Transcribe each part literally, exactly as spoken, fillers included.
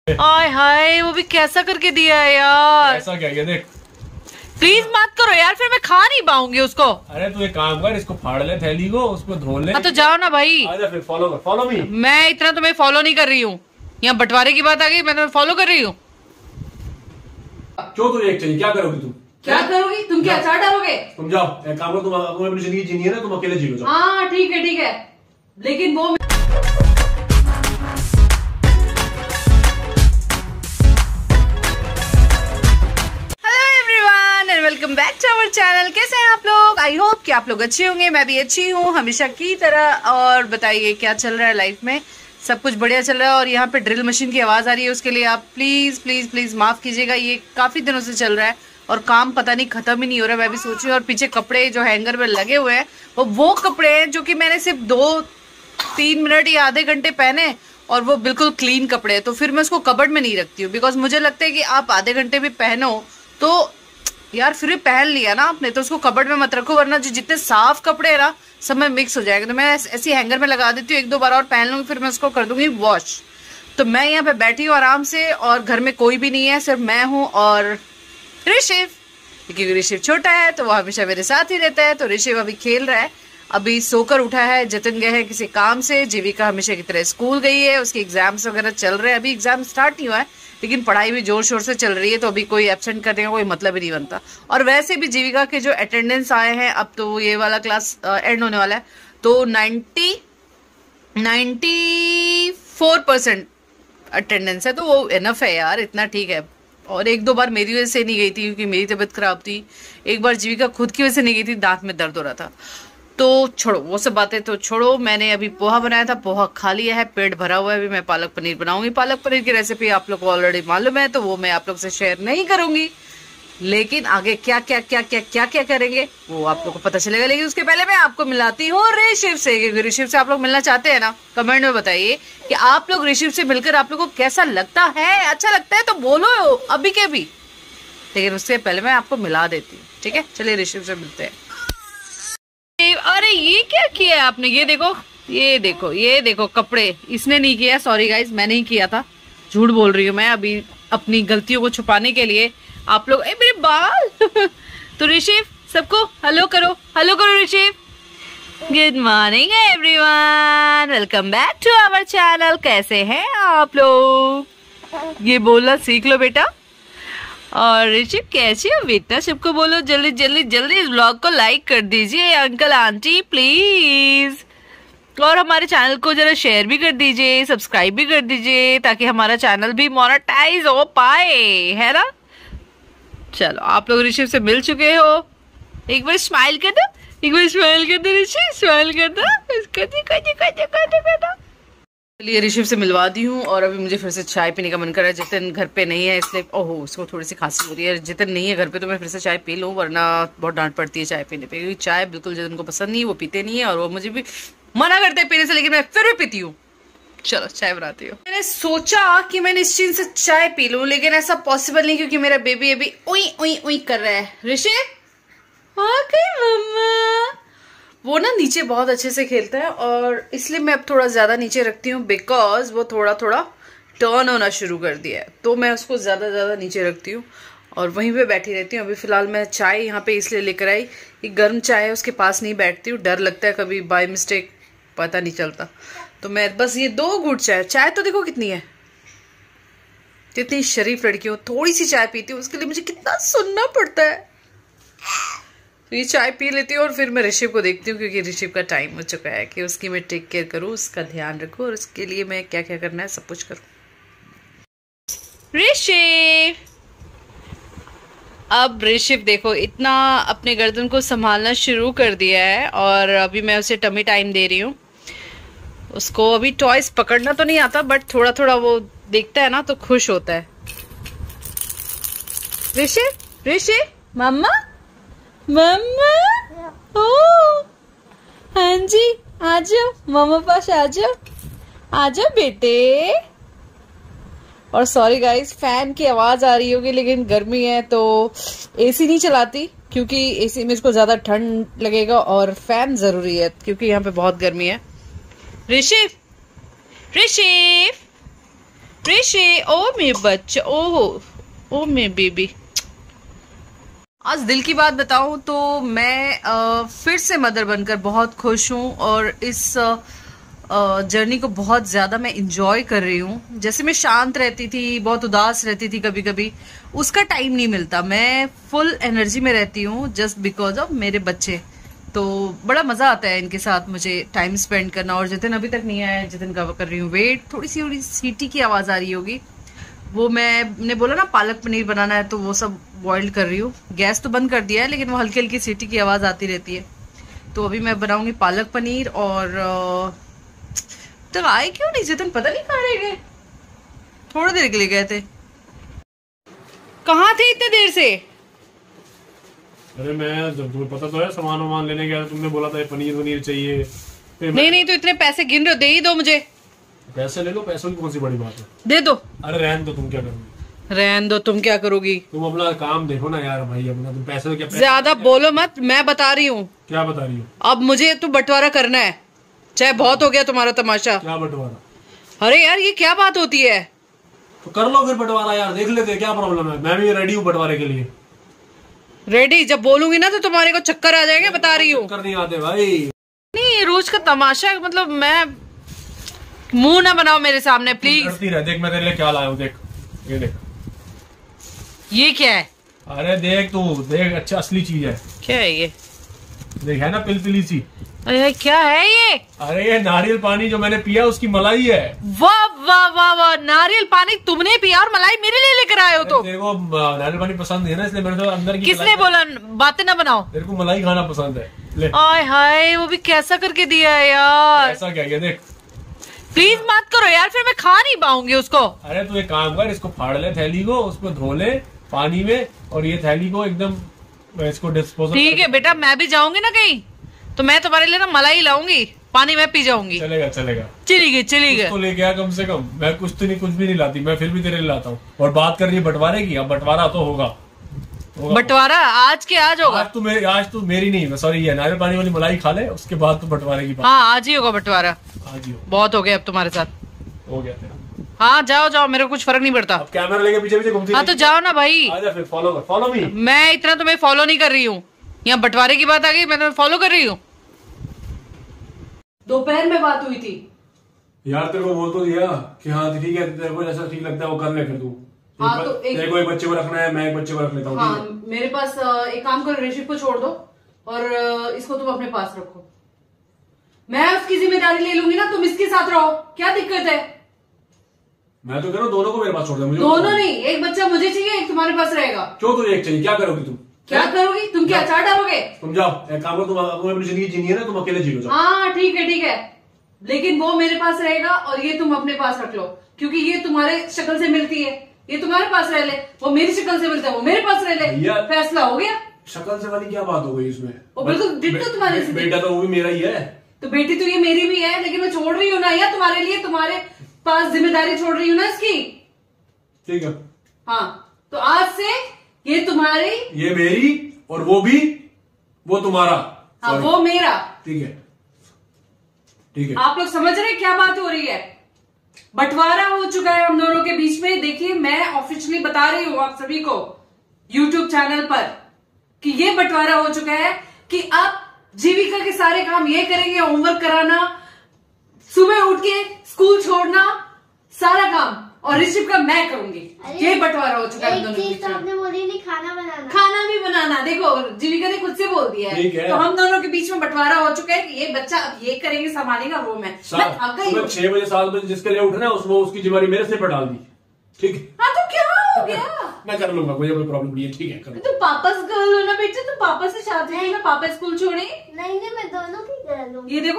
आय हाय, वो भी कैसा करके दिया है यार। ऐसा क्या, ये देख। प्लीज मत करो यार, फिर मैं खा नहीं पाऊंगी उसको। अरे तू एक काम कर, इसको फाड़ ले थैली को, उसको धो ले। हाँ तो जाओ ना भाई। आजा फिर, फॉलो कर, फॉलो मी। मैं इतना तुम्हें फॉलो नहीं कर रही हूँ, यहाँ बंटवारे की बात आ गई, मैं तुम्हें फॉलो कर रही हूँ। क्यों तुझे एक चाहिए, क्या करोगी तुम? क्या करोगी तुम? क्या अचार डालोगे? तुम जाओ, एक काम करो, तुम तुम्हें अपनी जिंदगी जीनी है ना, तुम अकेले जी लो। हाँ ठीक है ठीक है, लेकिन वो welcome back to our channel. कैसे हैं आप लोग? आई होप कि आप लोग अच्छे होंगे, मैं भी अच्छी हूँ हमेशा की तरह। और बताइए क्या चल रहा है लाइफ में? सब कुछ बढ़िया चल रहा है। और यहाँ पे ड्रिल मशीन की आवाज़ आ रही है, उसके लिए आप प्लीज़ प्लीज़ प्लीज़ माफ़ कीजिएगा। ये काफ़ी दिनों से चल रहा है और काम पता नहीं ख़त्म ही नहीं हो रहा है। मैं भी सोच रही हूँ। और पीछे कपड़े जो हैंगर में लगे हुए हैं वो वो कपड़े हैं जो कि मैंने सिर्फ दो तीन मिनट या आधे घंटे पहने और वो बिल्कुल क्लीन कपड़े हैं। तो फिर मैं उसको कबर्ड में नहीं रखती हूँ, बिकॉज मुझे लगता है कि आप आधे घंटे भी पहनो तो यार फिर भी पहन लिया ना आपने, तो उसको कबर्ड में मत रखो, वरना जो जितने साफ कपड़े है ना सब में मिक्स हो जाएगा। तो मैं ऐसी हैंगर में लगा देती हूँ, एक दो बार और पहन लूंगी, फिर मैं उसको कर दूंगी वॉश। तो मैं यहाँ पे बैठी हूँ आराम से और घर में कोई भी नहीं है, सिर्फ मैं हूँ और ऋषिव। क्योंकि ऋषिव छोटा है तो वो हमेशा मेरे साथ ही रहता है। तो ऋषिव अभी खेल रहा है, अभी सोकर उठा है। जतिन गए हैं किसी काम से, जीविका हमेशा की तरह स्कूल गई है, उसके एग्जाम्स वगैरह चल रहे हैं। अभी एग्जाम स्टार्ट नहीं हुआ है लेकिन पढ़ाई भी जोर शोर से चल रही है, तो अभी कोई एब्सेंट करने का कोई मतलब ही नहीं बनता। और वैसे भी जीविका के जो अटेंडेंस आए हैं, अब तो ये वाला क्लास एंड होने वाला है, तो ninety ninety four percent attendance है, तो वो इनफ है यार, इतना ठीक है। और एक दो बार मेरी वजह से नहीं गई थी क्योंकि मेरी तबीयत खराब थी, एक बार जीविका खुद की वजह से नहीं गई थी, दांत में दर्द हो रहा था। तो छोड़ो वो सब बातें, तो छोड़ो। मैंने अभी पोहा बनाया था, पोहा खा लिया है, पेट भरा हुआ है। अभी मैं पालक पनीर बनाऊंगी। पालक पनीर की रेसिपी आप लोग को ऑलरेडी मालूम है, तो वो मैं आप लोग से शेयर नहीं करूंगी। लेकिन आगे क्या क्या क्या क्या क्या क्या करेंगे वो आप लोग को पता चलेगा। लेकिन उसके पहले मैं आपको मिलाती हूँ ऋषिव से, क्योंकि ऋषिव से आप लोग मिलना चाहते हैं ना। कमेंट में बताइए कि आप लोग ऋषिव से मिलकर आप लोग को कैसा लगता है। अच्छा लगता है तो बोलो अभी के भी, लेकिन उससे पहले मैं आपको मिला देती हूँ, ठीक है? चलिए ऋषिव से मिलते हैं। अरे ये क्या किया है आपने? ये देखो ये देखो ये देखो कपड़े इसने नहीं किया, सॉरी गाइज, मैंने ही किया था। झूठ बोल रही हूँ मैं अभी अपनी गलतियों को छुपाने के लिए। आप लोग, ए मेरे बाल तो ऋषिव सबको हेलो करो, हेलो करो Rishiv. Good morning everyone, welcome back to our channel. कैसे हैं आप लोग? ये बोलना सीख लो बेटा। और ऋषिव कैसे हो बेटा? सबको बोलो जल्दी जल्दी जल्दी इस ब्लॉग को लाइक कर दीजिए अंकल आंटी प्लीज। और हमारे चैनल को जरा शेयर भी कर दीजिए, सब्सक्राइब भी कर दीजिए, ताकि हमारा चैनल भी मोनेटाइज हो पाए, है ना? चलो आप लोग ऋषिव से मिल चुके हो, एक बार स्माइल कर दो, एक बार स्माइल कर दो ऋषिव, स्माइल कर दो, कर दो कर दो कर दो कर दो कर दो। चलिए ऋषिव से मिलवा दी हूँ और अभी मुझे फिर से चाय पीने का मन कर रहा है। जितन घर पे नहीं है इसलिए, ओहो उसको थोड़ी सी खांसी हो रही है। जितन नहीं है घर पे तो मैं फिर से चाय पी लूँ, वरना बहुत डांट पड़ती है चाय पीने पे, क्योंकि चाय बिल्कुल जितन को पसंद नहीं है, वो पीते नहीं है और वो मुझे भी मना करते हैं पीने से, लेकिन मैं फिर भी पीती हूँ। चलो चाय बनाती हूँ। मैंने सोचा कि मैं निश्चिंत से चाय पी लूँ, लेकिन ऐसा पॉसिबल नहीं क्योंकि मेरा बेबी अभी उई उई उई कर रहा है। ऋषिव मम्मा, वो ना नीचे बहुत अच्छे से खेलता है और इसलिए मैं अब थोड़ा ज़्यादा नीचे रखती हूँ, बिकॉज वो थोड़ा थोड़ा टर्न होना शुरू कर दिया है, तो मैं उसको ज़्यादा ज़्यादा नीचे रखती हूँ और वहीं पे बैठी रहती हूँ। अभी फ़िलहाल मैं चाय यहाँ पे इसलिए लेकर आई, ये गर्म चाय है, उसके पास नहीं बैठती हूँ, डर लगता है कभी बाय मिस्टेक, पता नहीं चलता। तो मैं बस ये दो घूंट चाय, चाय तो देखो कितनी है, कितनी शरीफ लड़की हूँ, थोड़ी सी चाय पीती हूँ, उसके लिए मुझे कितना सुनना पड़ता है। तो ये चाय पी लेती हूँ और फिर मैं ऋषिव को देखती हूँ, क्योंकि ऋषिव का टाइम हो चुका है कि उसकी मैं टेक केयर करूँ, उसका ध्यान रखूँ और उसके लिए मैं क्या क्या करना है सब कुछ करूँ। ऋषिव, अब ऋषिव देखो इतना अपने गर्दन को संभालना शुरू कर दिया है और अभी मैं उसे टमी टाइम दे रही हूँ। उसको अभी टॉयज पकड़ना तो नहीं आता, बट थोड़ा थोड़ा वो देखता है ना तो खुश होता है। ऋषिव ऋषिव मम्मा मम्मा, ओ हाँ जी, आ जाओ मम्मा पास, आ जाओ आ जाओ बेटे। और सॉरी गाइस फैन की आवाज आ रही होगी, लेकिन गर्मी है तो एसी नहीं चलाती, क्योंकि एसी में इसको ज्यादा ठंड लगेगा और फैन जरूरी है क्योंकि यहाँ पे बहुत गर्मी है। ऋषिव ऋषिव ऋषि, ओ मेरे बच्चे, ओहो ओ मेरे बेबी। आज दिल की बात बताऊं तो मैं आ, फिर से मदर बनकर बहुत खुश हूं और इस जर्नी को बहुत ज़्यादा मैं इंजॉय कर रही हूं। जैसे मैं शांत रहती थी, बहुत उदास रहती थी कभी कभी, उसका टाइम नहीं मिलता। मैं फुल एनर्जी में रहती हूं जस्ट बिकॉज ऑफ मेरे बच्चे। तो बड़ा मज़ा आता है इनके साथ मुझे टाइम स्पेंड करना। और जितिन अभी तक नहीं आया है, जितिन का कर रही हूँ वेट। थोड़ी सी थोड़ी सीटी की आवाज़ आ रही होगी, वो मैंने बोला ना पालक पनीर बनाना है तो वो सब बॉइल्ड कर रही हूँ। गैस तो बंद कर दिया है लेकिन वो हल्की हल्की सीटी की आवाज़ आती रहती है। तो अभी मैं बनाऊंगी पालक पनीर। और तो आए क्यों नहीं जितन, पता नहीं कहाँ रह गए, थोड़ी देर के लिए गए थे। कहाँ थे इतने देर से? अरे मैं जब तुम्हें पता तो है सामान वामान लेने गया, तुमने बोला था पनीर वनीर चाहिए। नहीं नहीं तो इतने पैसे गिन रहे हो, दे ही दो मुझे। पैसे ले लो, पैसों की कौन सी बड़ी बात है, दे दो। अरे रहन दो, तुम क्या करोगी? रहन दो, तुम क्या करोगी? तुम अपना काम देखो ना यार भाई, अपना तुम पैसे तो क्या पैसे ज्यादा बोलो मत, मैं बता रही हूँ। क्या बता रही हो? अब मुझे तो बंटवारा करना है, चाहे बहुत हो गया तुम्हारा तमाशा। क्या बंटवारा? अरे यार ये क्या बात होती है? तो कर लो फिर बंटवारा यार, देख लेते क्या प्रॉब्लम है। मैं भी रेडी हूँ बंटवारे के लिए। रेडी? जब बोलूंगी ना तो तुम्हारे को चक्कर आ जाएंगे, बता रही हूँ। चक्कर नहीं आते भाई। नहीं रोज का तमाशा, मतलब मैं मुंह ना बनाओ मेरे सामने प्लीज। करती रह, देख मैं तेरे लिए क्या लाया हूँ, देख ये देख। ये क्या है? अरे देख तू देख, अच्छा असली चीज है। क्या है ये? देख है ना पिलपिली सी। अरे क्या है ये? अरे ये नारियल पानी जो मैंने पिया उसकी मलाई है। वाह वाह वाह वाह, नारियल पानी तुमने पिया और मलाई मेरे लिए लेकर आए हो? तो तेरे को नारियल पानी पसंद है ना, इसलिए मैंने तो अंदर की। किसने बोला? बातें ना बनाओ। तेरे को मलाई खाना पसंद है, ले। आय हाय, वो भी कैसा करके दिया है यार। ऐसा क्या किया देख। प्लीज मत करो यार, फिर मैं खा नहीं पाऊंगी उसको। अरे तू एक काम कर, इसको फाड़ ले थैली को, उसको धो ले पानी में, और ये थैली को एकदम इसको डिस्पोजल। ठीक है बेटा, मैं भी जाऊंगी ना कहीं तो मैं तुम्हारे लिए ना मलाई लाऊंगी, पानी मैं पी जाऊंगी। चलेगा चलेगा, चली गई चली गई। तो लेके आ कम से कम। मैं कुछ तो नहीं, कुछ भी नहीं लाती, मैं फिर भी तेरे लिए लाता हूँ। और बात कर रही है बंटवारे की, अब बंटवारा तो होगा, होगा। बंटवारा आज के आज होगा। आज तू मेरी, आज तू मेरी नहीं, सॉरी, ये नारियल पानी वाली मलाई खा ले, उसके बाद तो बंटवारे की बात। हाँ आज ही होगा बंटवारा, आज ही हो। बहुत हो गया अब तुम्हारे साथ, हो गया तेरा। हाँ जाओ जाओ, मेरे को कुछ फर्क नहीं पड़ता। अब कैमरा लेके पीछे पीछे घूमती। हाँ तो जाओ ना भाई। आजा फिर, फॉलो कर, फॉलो मी। मैं इतना तुम्हें फॉलो नहीं कर रही हूँ, यहाँ बंटवारे की बात आ गई, मैं तुम्हें फॉलो कर रही हूँ। दोपहर में बात हुई थी यार, तेरे को बोल तो दिया कि हाँ ठीक है, तेरे को जैसा ठीक लगता है वो कर ले फिर तू। हाँ, तो एक... तेरे को एक बच्चे को रखना है, मैं एक बच्चे को रख लेता हूँ। हाँ, मेरे पास एक काम करो, ऋषि को छोड़ दो और इसको तुम अपने पास रखो। मैं उसकी जिम्मेदारी ले लूंगी ना, तुम इसके साथ रहो, क्या दिक्कत है? मैं तो कह रहा हूँ दोनों को मेरे पास छोड़ दे। मुझे दोनों नहीं, एक बच्चा मुझे चाहिए, एक तुम्हारे पास रहेगा। क्यों तुझे एक चाहिए? क्या करोगी तुम? क्या करोगी तुम? क्या अचार डालोगे? तुम जाओ, एक काम करो, तुम तुम्हें अपनी जिंदगी जीनी है ना, तुम अकेले जी लो। हाँ ठीक है ठीक है, लेकिन वो मेरे पास रहेगा और ये तुम अपने पास रख लो, क्योंकि ये तुम्हारे शक्ल से मिलती है, ये तुम्हारे पास रह ले, वो मेरी शक्ल से मिलता है, वो मेरे पास रह ले, फैसला हो गया। शक्ल से वाली क्या बात हो गई इसमें? वो बिल्कुल डिट्टो तुम्हारे से। बेटा तो वो भी मेरा ही है। तो बेटी तो ये मेरी भी है, लेकिन मैं छोड़ रही हूँ ना यार तुम्हारे लिए, तुम्हारे पास जिम्मेदारी छोड़ रही हूँ ना इसकी। ठीक है। हाँ तो आज से ये तुम्हारी, ये मेरी, और वो भी, वो तुम्हारा। हाँ वो मेरा। ठीक है ठीक है। आप लोग समझ रहे हैं क्या बात हो रही है? बंटवारा हो चुका है हम दोनों के बीच में। देखिए मैं ऑफिशियली बता रही हूँ आप सभी को यूट्यूब चैनल पर कि ये बंटवारा हो चुका है कि अब जीविका के सारे काम ये करेंगे, होमवर्क कराना, सुबह उठ के स्कूल छोड़ना, सारा काम, और ऋषभ का मैं करूंगी। ये बंटवारा हो चुका है हम दोनों के बीच में। आपने बोली नहीं खाना बनाना, खाना भी बनाना, देखो जीविका ने खुद से बोल दिया है, है। तो हम दोनों के बीच में बंटवारा हो चुका है कि ये बच्चा अब ये करेंगे, संभालेगा, वो मैं मैं थक गई हूँ। छह बजे सात बजे जिसके लिए उठना उसको, उसकी जिम्मेदारी मेरे सिर पर डाल दी। ठीक है। हाँ तो क्या हो गया? मैं कर लूंगा, मुझे कोई प्रॉब्लम नहीं है। ठीक है कर। तुम पापा से कर लो ना बेटे, तुम पापा से चाहते हैं ना पापा स्कूल छोड़े? नहीं नहीं मैं दोनों की कर लूंगी। ये देखो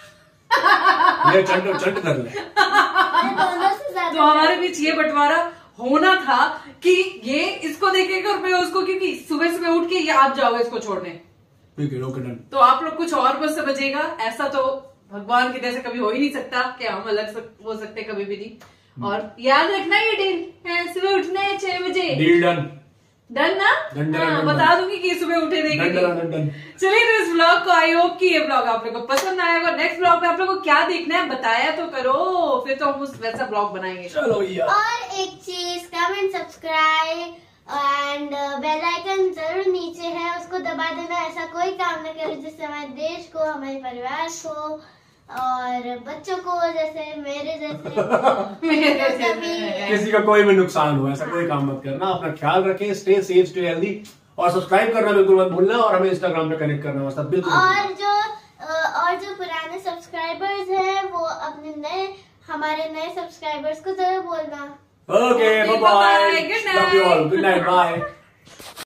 ये चंट चंट कर ले। दोनों से ज्यादा। तो हमारे बीच ये बंटवारा होना था कि ये इसको देखेगा और मैं उसको, क्योंकि सुबह सुबह उठ के ये आप जाओगे इसको छोड़ने। ठीक है, ओके डन। तो आप लोग कुछ और मत समझिएगा, ऐसा तो भगवान की जैसे कभी हो ही नहीं सकता कि हम अलग हो सकते, कभी भी नहीं। और याद रखना ये डील है, सुबह उठना है छह बजे। Deal done. डन ना? डन, डन, हाँ, डन, बता दूंगी कि सुबह उठे नहीं कि नहीं। चलिए तो इस ब्लॉग को, आई होप कि ये ब्लॉग आप लोगों को पसंद आया होगा। नेक्स्ट ब्लॉग में आप लोगों को क्या देखना है बताया तो करो, फिर तो हम उस वैसा ब्लॉग बनाएंगे। चलो यार। और एक चीज, comment, subscribe and bell icon जरूर नीचे है, उसको दबा देना। ऐसा कोई काम न करो जिससे हमारे देश को, हमारे परिवार को और बच्चों को, जैसे मेरे जैसे मेरे जैसे किसी का कोई भी नुकसान हो, ऐसा कोई काम मत करना। अपना ख्याल रखें, स्टे सेफ, स्टे हेल्दी, और सब्सक्राइब करना बिल्कुल मत भूलना, और हमें इंस्टाग्राम पे कनेक्ट करना मत बिल्कुल। और जो और जो पुराने सब्सक्राइबर्स हैं वो अपने नए हमारे नए सब्सक्राइबर्स को जरूर बोलना। Okay, bye bye, good love you all, good night, bye.